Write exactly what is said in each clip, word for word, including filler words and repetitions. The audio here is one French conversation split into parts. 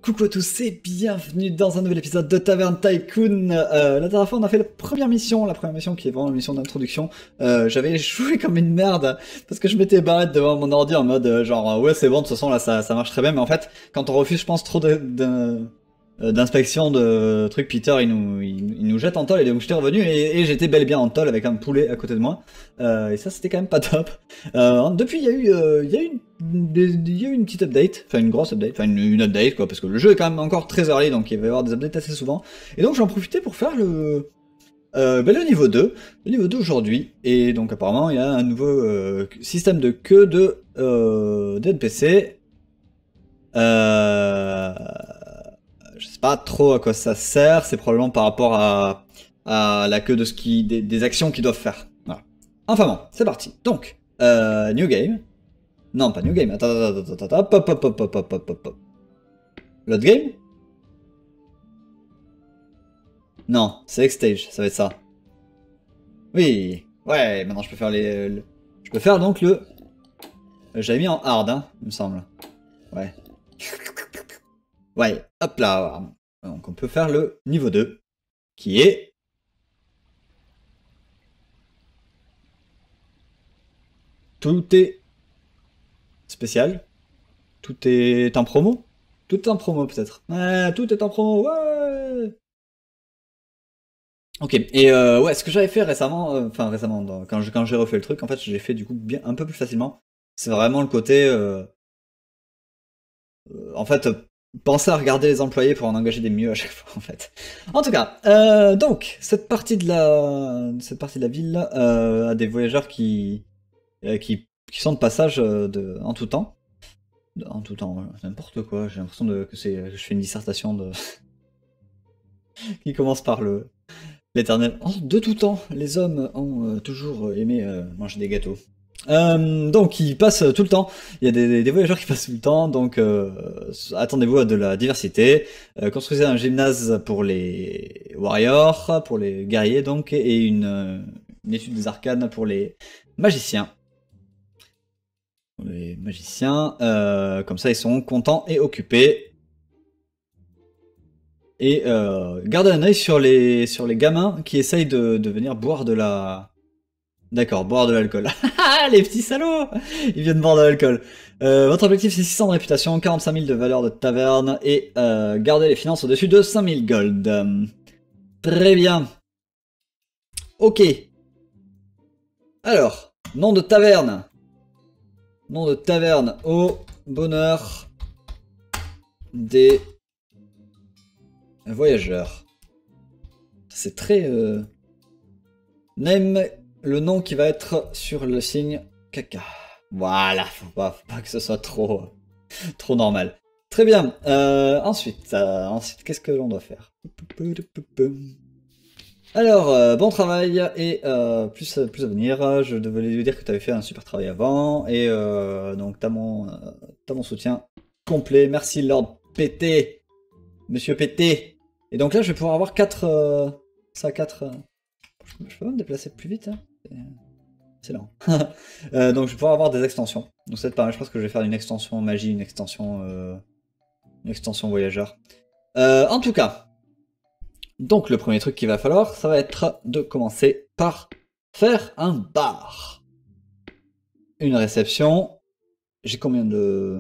Coucou à tous et bienvenue dans un nouvel épisode de Tavern Tycoon. Euh, la dernière fois on a fait la première mission, la première mission qui est vraiment une mission d'introduction. Euh, J'avais joué comme une merde parce que je m'étais barré devant mon ordi en mode euh, genre ouais c'est bon, de toute façon là ça, ça marche très bien, mais en fait quand on refuse je pense trop de... de d'inspection de trucs, Peter il nous, il, il nous jette en tôle et donc j'étais revenu et, et j'étais bel et bien en tôle avec un poulet à côté de moi euh, et ça c'était quand même pas top. Euh, depuis il y a eu euh, il y a eu une, il y a eu une petite update, enfin une grosse update, enfin une, une update quoi, parce que le jeu est quand même encore très early donc il va y avoir des updates assez souvent et donc j'en profitais pour faire le euh, ben, le niveau deux, le niveau deux aujourd'hui, et donc apparemment il y a un nouveau euh, système de queue de euh, d'N P C. Euh... Je sais pas trop à quoi ça sert, c'est probablement par rapport à, à la queue de ce qui, des, des actions qu'ils doivent faire. Voilà. Enfin bon, c'est parti. Donc, euh, new game. Non, pas new game. Attends, attends, attends, attends, hop, hop, hop, hop, hop, hop, hop, hop. Load game? Non, select stage, ça va être ça. Oui, ouais, maintenant je peux faire les... Le... Je peux faire donc le... J'avais mis en hard, hein, il me semble. Ouais. Ouais, hop là. Donc on peut faire le niveau deux, qui est... Tout est spécial. Tout est en promo. Tout est en promo peut-être. Ouais, tout est en promo, ouais. Ok, et euh, ouais, ce que j'avais fait récemment, euh, enfin récemment, dans- quand je- quand j'ai refait le truc, en fait, j'ai fait du coup bien un peu plus facilement. C'est vraiment le côté... euh, euh, en fait, euh, penser à regarder les employés pour en engager des mieux à chaque fois, en fait. En tout cas, euh, donc, cette partie de la, cette partie de la ville euh, a des voyageurs qui, euh, qui, qui sont de passage euh, de, en tout temps. En tout temps, n'importe quoi, j'ai l'impression de, que c'est, je fais une dissertation de... qui commence par le l'éternel. Oh, de tout temps, les hommes ont euh, toujours aimé euh, manger des gâteaux. Euh, donc ils passent tout le temps, il y a des, des voyageurs qui passent tout le temps, donc euh, attendez-vous à de la diversité. Euh, construisez un gymnase pour les warriors, pour les guerriers donc, et une, une étude des arcanes pour les magiciens. Les magiciens, euh, comme ça ils sont contents et occupés. Et euh, gardez un œil sur les, sur les gamins qui essayent de, de venir boire de la... D'accord, boire de l'alcool. Les petits salauds! Ils viennent boire de l'alcool. Euh, votre objectif c'est six cents de réputation, quarante-cinq mille de valeur de taverne et euh, garder les finances au-dessus de cinq mille gold. Euh, très bien. Ok. Alors, nom de taverne. Nom de taverne au bonheur des voyageurs. C'est très... Euh... Name le nom qui va être sur le signe caca. Voilà, faut pas, faut pas que ce soit trop, trop normal. Très bien. Euh, ensuite, euh, ensuite qu'est-ce que l'on doit faire? Alors, euh, bon travail et euh, plus, plus à venir. Je devais lui dire que tu avais fait un super travail avant et euh, donc t'as mon, euh, t'as mon soutien complet. Merci Lord P T, Monsieur P T. Et donc là, je vais pouvoir avoir quatre, euh, ça quatre. Euh, je peux même me déplacer plus vite. Hein. C'est lent. euh, donc je vais pouvoir avoir des extensions. Donc c'est pas mal, je pense que je vais faire une extension magie, une extension euh, une extension voyageur. Euh, en tout cas, donc le premier truc qu'il va falloir, ça va être de commencer par faire un bar. Une réception. J'ai combien de...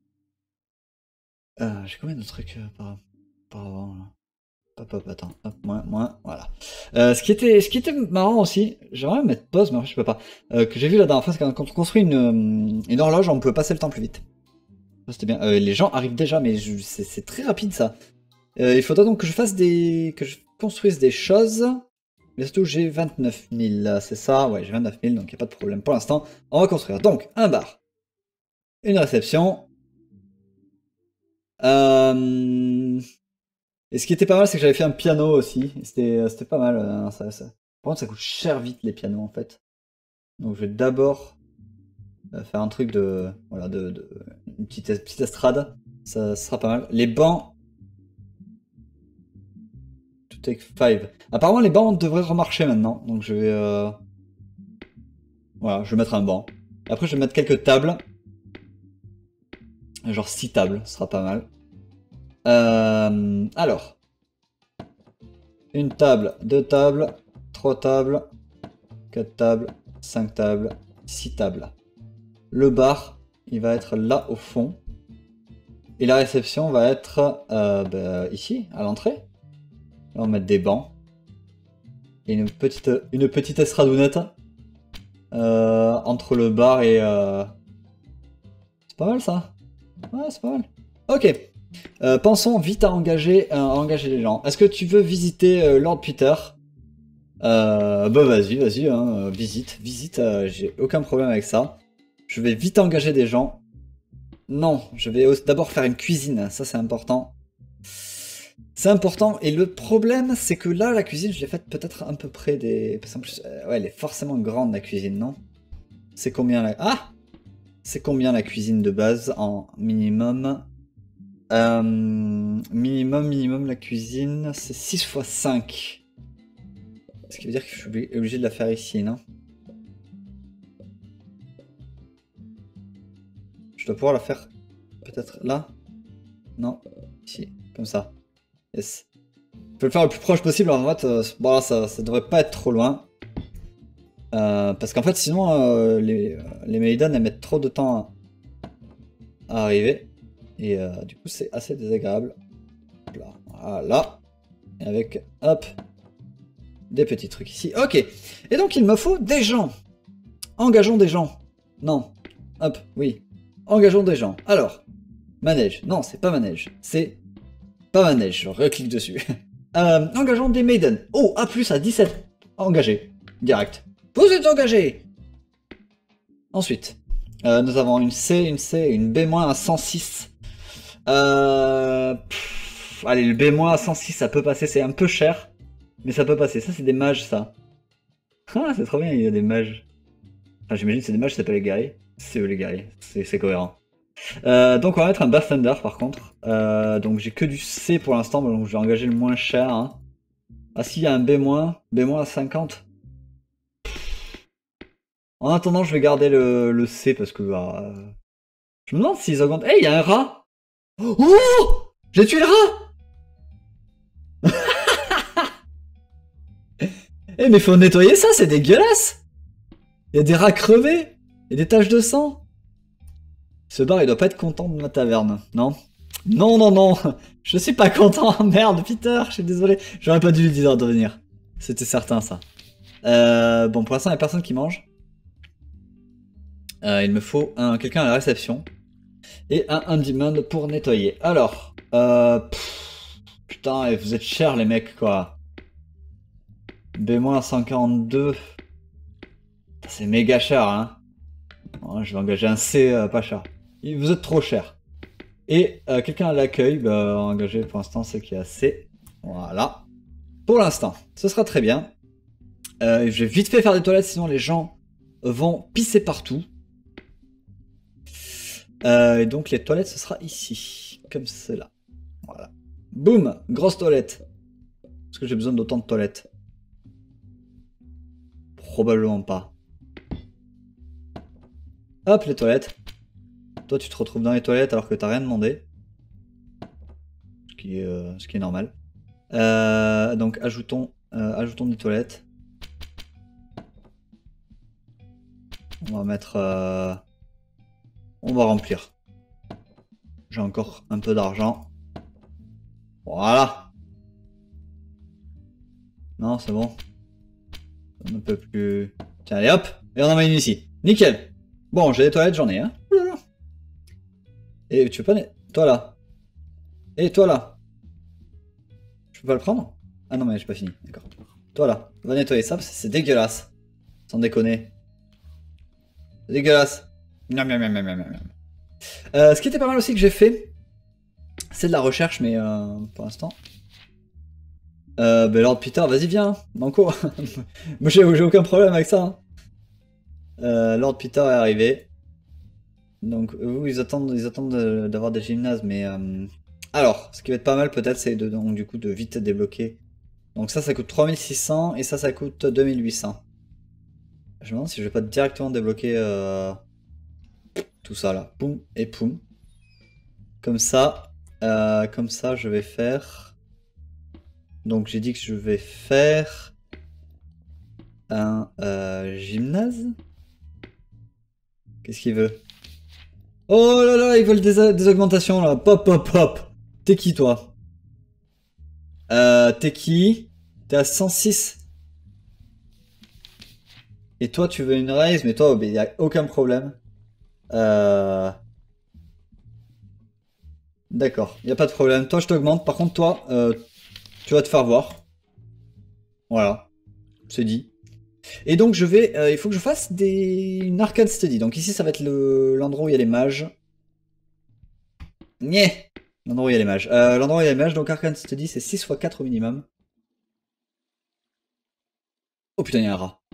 Euh, J'ai combien de trucs euh, par, par avant là? Hop, hop, attends, hop, moins, moins, voilà. Euh, ce, qui était, ce qui était marrant aussi, j'aimerais mettre pause, mais en fait je peux pas, euh, que j'ai vu la dernière fois, c'est quand, quand on construit une, une horloge, on peut passer le temps plus vite. C'était bien. Euh, les gens arrivent déjà, mais c'est très rapide ça. Euh, il faudra donc que je fasse des... que je construise des choses. Mais surtout j'ai vingt-neuf mille, c'est ça? Ouais, j'ai vingt-neuf mille, donc il n'y a pas de problème pour l'instant. On va construire donc un bar. Une réception. Euh... Et ce qui était pas mal, c'est que j'avais fait un piano aussi. C'était pas mal. Hein, ça, ça. Par contre, ça coûte cher vite les pianos en fait. Donc je vais d'abord faire un truc de. Voilà, de. de une petite, petite estrade. Ça, ça sera pas mal. Les bancs. To take five. Apparemment, les bancs devraient remarcher maintenant. Donc je vais. Euh... Voilà, je vais mettre un banc. Après, je vais mettre quelques tables. Genre six tables, ce sera pas mal. Euh, alors. Une table, deux tables, trois tables, quatre tables, cinq tables, six tables. Le bar, il va être là au fond. Et la réception va être euh, bah, ici, à l'entrée. Là, on va mettre des bancs. Et une petite, une petite estradounette euh, entre le bar et... Euh... C'est pas mal ça. Ouais, c'est pas mal. Ok. Euh, pensons vite à engager, à engager les gens. Est-ce que tu veux visiter euh, Lord Peter? euh, Bah vas-y, vas-y, hein, visite, visite, euh, j'ai aucun problème avec ça. Je vais vite engager des gens. Non, je vais d'abord faire une cuisine, ça c'est important. C'est important, et le problème c'est que là, la cuisine, je l'ai faite peut-être un peu près des... Parce qu'en plus, euh, ouais, elle est forcément grande la cuisine, non? C'est combien la... Ah! C'est combien la cuisine de base en minimum? Euh, minimum, minimum, la cuisine, c'est six fois cinq. Ce qui veut dire que je suis obligé de la faire ici, non? Je dois pouvoir la faire peut-être là? Non? Ici, comme ça. Yes. Je peux le faire le plus proche possible, en fait, euh, bon, là, ça, ça devrait pas être trop loin. Euh, parce qu'en fait, sinon, euh, les, les Maiden, elles mettent trop de temps à, à arriver. Et euh, du coup, c'est assez désagréable. Là, voilà. Et avec, hop, des petits trucs ici. Ok. Et donc, il me faut des gens. Engageons des gens. Non. Hop, oui. Engageons des gens. Alors, manège. Non, c'est pas manège. C'est pas manège. Je reclique dessus. euh, engageons des maidens. Oh, A plus à dix-sept. Engagé. Direct. Vous êtes engagés. Ensuite, euh, nous avons une C, une C, une B- à cent six. Euh... Pff, allez, le B- à cent six, ça peut passer. C'est un peu cher. Mais ça peut passer. Ça, c'est des mages, ça. Ah, c'est trop bien, il y a des mages. Enfin, j'imagine que c'est des mages, c'est pas les guerriers. C'est eux les guerriers. C'est cohérent. Euh, donc, on va mettre un Bathtender, par contre. Euh, donc, j'ai que du C pour l'instant. Donc, je vais engager le moins cher. Hein. Ah, si, il y a un B-, B- à cinquante. En attendant, je vais garder le, le C parce que... Bah, euh, je me demande s'ils augmentent... Eh, hey, il y a un rat. Oh, j'ai tué le rat. Eh, mais faut nettoyer ça, c'est dégueulasse. Il y a des rats crevés. Et des taches de sang. Ce bar, il doit pas être content de ma taverne, non? Non, non, non. Je suis pas content. Merde, Peter, je suis désolé. J'aurais pas dû lui dire de venir. C'était certain, ça. Euh, bon, pour l'instant, il y a personne qui mange. Euh, il me faut un quelqu'un à la réception. Et un on-demand pour nettoyer. Alors, euh, pff, putain, vous êtes chers les mecs quoi. B- cent quarante-deux. C'est méga cher hein. Bon, je vais engager un C euh, pas cher. Vous êtes trop cher. Et euh, quelqu'un à l'accueil, bah, engagé pour l'instant c'est qu'il y a C. Voilà. Pour l'instant, ce sera très bien. Euh, je vais vite fait faire des toilettes sinon les gens vont pisser partout. Euh, et donc les toilettes ce sera ici. Comme cela. Voilà. Boum, grosse toilette. Est-ce que j'ai besoin d'autant de toilettes? Probablement pas. Hop, les toilettes. Toi, tu te retrouves dans les toilettes alors que t'as rien demandé. Ce qui est, euh, ce qui est normal. Euh, donc, ajoutons, euh, ajoutons des toilettes. On va mettre... Euh, on va remplir. J'ai encore un peu d'argent. Voilà. Non, c'est bon. On ne peut plus... Tiens, allez hop. Et on en met une ici. Nickel. Bon, j'ai des toilettes, j'en ai, hein. Et tu veux pas... Toi là. Et toi là. Je peux pas le prendre? Ah non, mais j'ai pas fini. D'accord. Toi là. Va nettoyer ça parce que c'est dégueulasse. Sans déconner. C'est dégueulasse. Miam, miam, miam, miam, miam, miam. Euh, ce qui était pas mal aussi que j'ai fait, c'est de la recherche, mais euh, pour l'instant. Euh, ben Lord Peter, vas-y viens, Banco. Moi j'ai aucun problème avec ça. Hein. Euh, Lord Peter est arrivé. Donc eux ils attendent, ils attendent d'avoir des gymnases, mais euh... alors ce qui va être pas mal peut-être c'est de donc du coup de vite débloquer. Donc ça ça coûte trois mille six cents et ça ça coûte deux mille huit cents. Je me demande si je vais pas directement débloquer euh... tout ça là, poum et poum. Comme ça, Euh, comme ça, je vais faire... Donc j'ai dit que je vais faire... Un euh, gymnase. Qu'est-ce qu'il veut? Oh là là, ils veulent des, des augmentations là. Pop, pop, pop. T'es qui toi? Euh, t'es qui? T'es à cent six. Et toi, tu veux une raise, mais toi, il n'y a aucun problème. Euh... D'accord, il n'y a pas de problème. Toi, je t'augmente. Par contre, toi, euh, tu vas te faire voir. Voilà, c'est dit. Et donc, je vais... euh, il faut que je fasse des... une arcade study. Donc ici, ça va être le- l'endroit où il y a les mages. Nyeh. L'endroit où il y a les mages. Euh, l'endroit où il y a les mages, donc arcade study, c'est six fois quatre au minimum. Oh putain, il y a un rat.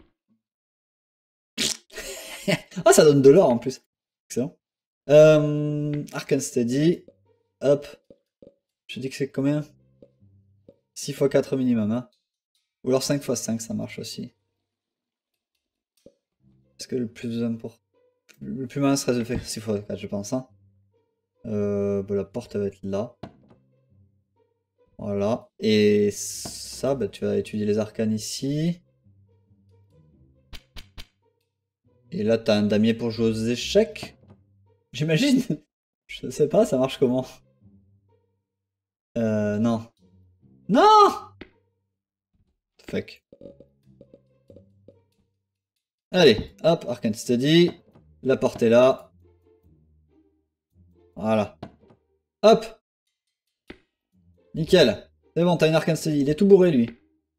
Ah, ça donne de l'or en plus. Excellent. Euh, Arcane Steady. Hop. Je dis que c'est combien? Six fois quatre minimum, hein. Ou alors cinq fois cinq, ça marche aussi. Est-ce que le plus important... Le plus malin serait de faire six fois quatre, je pense, hein. Euh, bah, la porte elle va être là. Voilà. Et ça, bah, tu vas étudier les arcanes ici. Et là, t'as un damier pour jouer aux échecs. J'imagine. Je sais pas, ça marche comment? Euh, non. Non! Fuck. Allez, hop, Arcane Study. La porte est là. Voilà. Hop! Nickel. C'est bon, t'as une Arcane Study. Il est tout bourré, lui.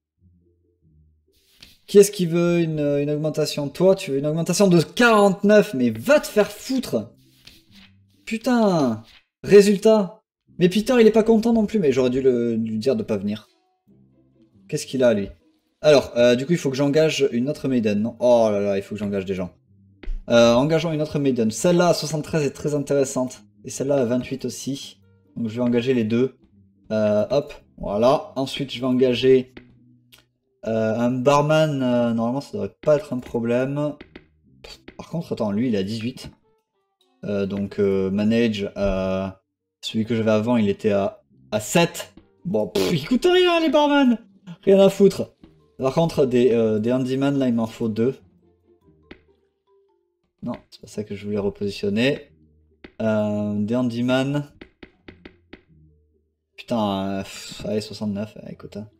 Qui est-ce qui veut une, une augmentation? Toi, tu veux une augmentation de quarante-neuf, mais va te faire foutre! Putain! Résultat! Mais Peter, il est pas content non plus, mais j'aurais dû le, lui dire de pas venir. Qu'est-ce qu'il a, lui? Alors, euh, du coup, il faut que j'engage une autre maiden, non? Oh là là, il faut que j'engage des gens. Euh, engageons une autre maiden. Celle-là à soixante-treize est très intéressante. Et celle-là à vingt-huit aussi. Donc je vais engager les deux. Euh, hop, voilà. Ensuite, je vais engager euh, un barman. Euh, normalement, ça devrait pas être un problème. Par contre, attends, lui, il est à dix-huit. Euh, donc, euh, manage. Euh, celui que j'avais avant, il était à, à sept. Bon, pff, il coûte rien, les barman. Rien à foutre. Par contre, des, euh, des handyman, là, il m'en faut deux. Non, c'est pas ça que je voulais repositionner. Euh, des handyman. Putain, euh, pff, allez, soixante-neuf, euh, écoute. Hein.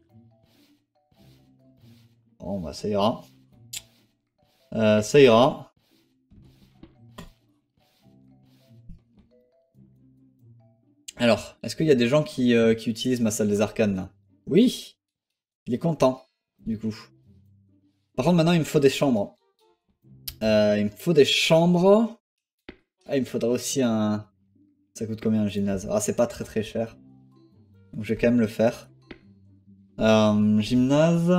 Bon, bah ça ira. Euh, ça ira. Alors, est-ce qu'il y a des gens qui, euh, qui utilisent ma salle des arcanes là? Oui, il est content, du coup. Par contre, maintenant, il me faut des chambres. Euh, il me faut des chambres. Ah, il me faudra aussi un... Ça coûte combien un gymnase? Ah, c'est pas très très cher. Donc je vais quand même le faire. Euh, gymnase...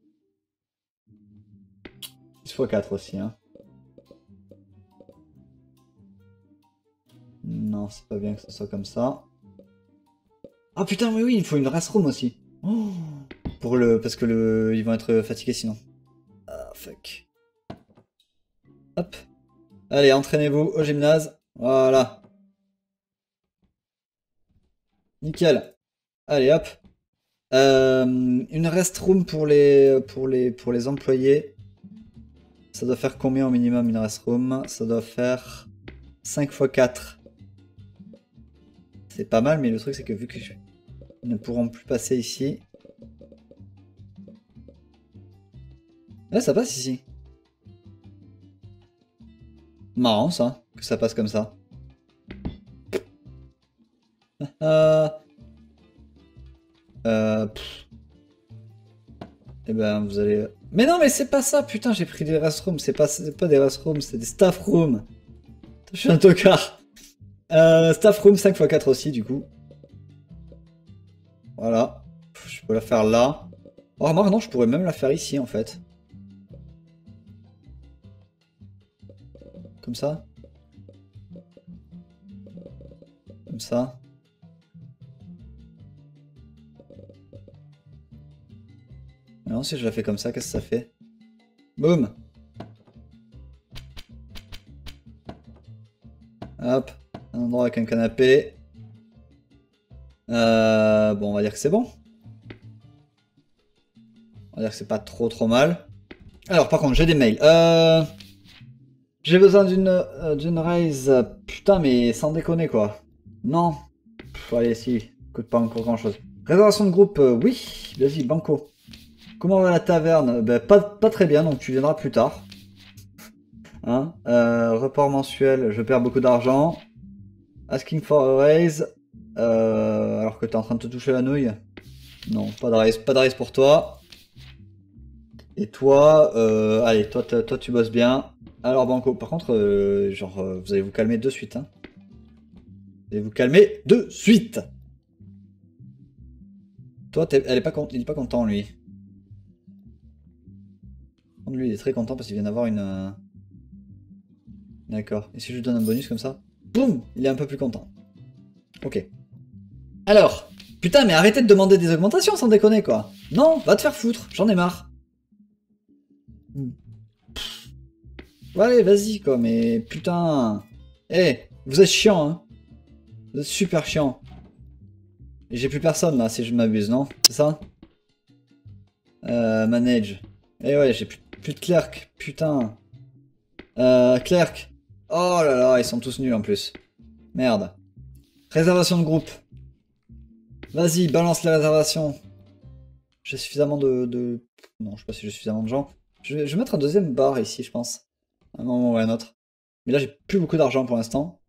six fois quatre aussi, hein. Non, c'est pas bien que ce soit comme ça. Ah putain, oui, oui, il faut une restroom aussi. Oh, pour le... Parce que le... ils vont être fatigués sinon. Ah, fuck. Hop. Allez, entraînez-vous au gymnase. Voilà. Nickel. Allez, hop. Euh, une restroom pour les, pour, les, pour les employés. Ça doit faire combien au minimum une restroom? Ça doit faire cinq fois quatre. C'est pas mal, mais le truc c'est que vu qu'ils ne pourront plus passer ici... Ouais, ça passe ici. Marrant ça, que ça passe comme ça. Euh... Euh... Eh ben, vous allez... Mais non, mais c'est pas ça, putain, j'ai pris des restrooms. C'est pas, pas des restrooms, c'est des staff rooms. Je suis un tocard. Euh, staff room cinq fois quatre aussi, du coup. Voilà. Je peux la faire là. Oh, remarque, non, je pourrais même la faire ici, en fait. Comme ça. Comme ça. Non, si je la fais comme ça, qu'est-ce que ça fait? Boum. Hop. Un endroit avec un canapé. Euh, bon, on va dire que c'est bon. On va dire que c'est pas trop trop mal. Alors, par contre, j'ai des mails. Euh... J'ai besoin d'une euh, d'une raise. Putain, mais sans déconner, quoi. Non. Pff, allez, si. Coûte pas encore grand chose. Réservation de groupe, euh, oui. Vas-y, banco. Comment va la taverne? Ben, pas, pas très bien, donc tu viendras plus tard. Hein, euh, report mensuel, je perds beaucoup d'argent. Asking for a raise. Euh, alors que t'es en train de te toucher la nouille. Non, pas de raise, pas de raise pour toi. Et toi, euh, allez, toi, toi tu bosses bien. Alors Banco, par contre, euh, genre, euh, vous allez vous calmer de suite. Hein. Vous allez vous calmer de suite. Toi, elle est pas il est pas content, lui. Lui, il est très content parce qu'il vient d'avoir une... Euh... D'accord. Et si je lui donne un bonus comme ça, boum, il est un peu plus content. Ok. Alors, putain, mais arrêtez de demander des augmentations sans déconner, quoi. Non, va te faire foutre, j'en ai marre. Ouais, allez, vas-y, quoi, mais putain... Eh, hey, vous êtes chiant, hein. Vous êtes super chiant. Et j'ai plus personne, là, si je m'abuse, non? C'est ça? Euh, manage. Eh ouais, j'ai plus, plus de clerc, putain. Euh, clerc. Oh là là, ils sont tous nuls, en plus. Merde. Réservation de groupe. Vas-y, balance les réservations. J'ai suffisamment de, de... Non, je sais pas si j'ai suffisamment de gens. Je vais, je vais mettre un deuxième bar ici, je pense. À un moment ou à un autre. Mais là, j'ai plus beaucoup d'argent pour l'instant.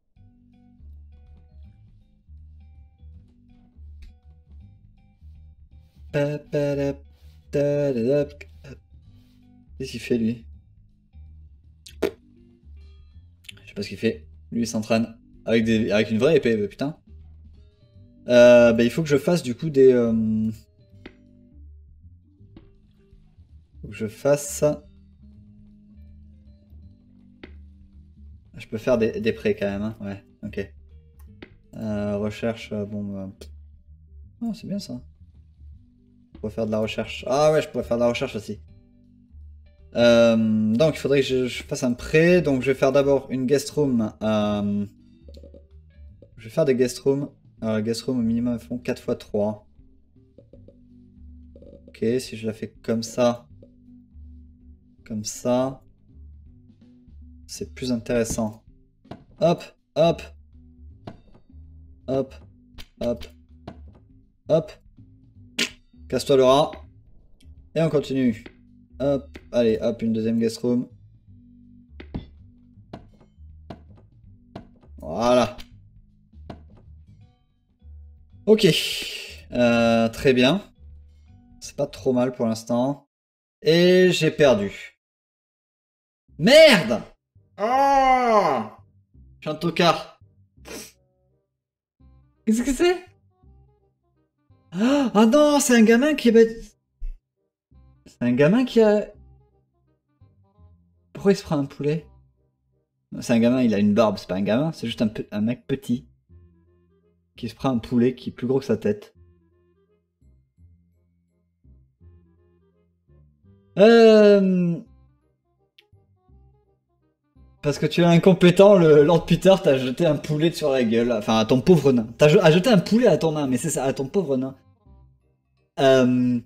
Qu'est-ce qu'il fait, lui? Je sais pas ce qu'il fait. Lui, il s'entraîne. Avec, des... avec une vraie épée, putain. Euh, bah, il faut que je fasse, du coup, des... Euh... Faut que je fasse... Je peux faire des, des prêts, quand même, hein. Ouais, ok. Euh, recherche, euh, bon... Euh... Oh, c'est bien, ça. Je pourrais faire de la recherche. Ah ouais, je pourrais faire de la recherche aussi. Euh, donc, il faudrait que je, je fasse un prêt. Donc, je vais faire d'abord une guest room. Euh, je vais faire des guest rooms. Alors, les guest rooms, au minimum, elles font quatre fois trois. Ok, si je la fais comme ça. Comme ça. C'est plus intéressant. Hop, hop. Hop, hop. Hop. Casse-toi le rat. Et on continue. Hop, allez, hop, une deuxième guest room. Voilà. Ok. Euh, très bien. C'est pas trop mal pour l'instant. Et j'ai perdu. Merde! Oh! Je suis un tocard. Qu'est-ce que c'est? Ah non, c'est un gamin qui est bête. C'est un gamin qui a... Pourquoi il se prend un poulet? C'est un gamin, il a une barbe, c'est pas un gamin, c'est juste un, un mec petit qui se prend un poulet qui est plus gros que sa tête. Euh... Parce que tu es incompétent, le Lord Peter t'a jeté un poulet sur la gueule. Enfin, à ton pauvre nain. T'as jeté un poulet à ton nain, mais c'est ça, à ton pauvre nain. Euh...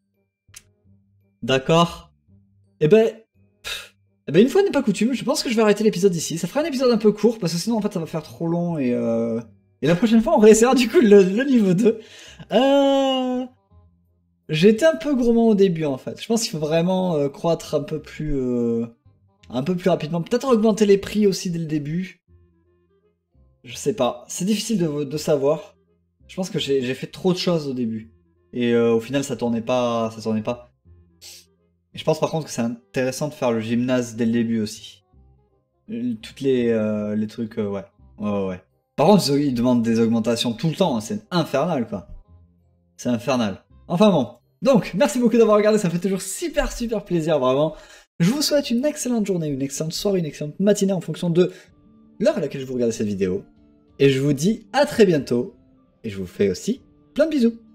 D'accord. Eh ben... Eh ben, une fois n'est pas coutume, je pense que je vais arrêter l'épisode ici. Ça fera un épisode un peu court, parce que sinon, en fait, ça va faire trop long, et euh... Et la prochaine fois, on réessayera du coup le, le niveau deux. Euh... J'ai été un peu gourmand au début, en fait. Je pense qu'il faut vraiment euh, croître un peu plus... Euh... Un peu plus rapidement. Peut-être augmenter les prix aussi dès le début. Je sais pas. C'est difficile de, de savoir. Je pense que j'ai fait trop de choses au début. Et euh, au final, ça tournait pas. Ça tournait pas. Et je pense par contre que c'est intéressant de faire le gymnase dès le début aussi. Toutes les, euh, les trucs, euh, ouais. Ouais, ouais, ouais. Par contre, ils demandent des augmentations tout le temps. Hein. C'est infernal, quoi. C'est infernal. Enfin bon. Donc, merci beaucoup d'avoir regardé. Ça me fait toujours super, super plaisir, vraiment. Je vous souhaite une excellente journée, une excellente soirée, une excellente matinée en fonction de l'heure à laquelle je vous regarde cette vidéo. Et je vous dis à très bientôt. Et je vous fais aussi plein de bisous.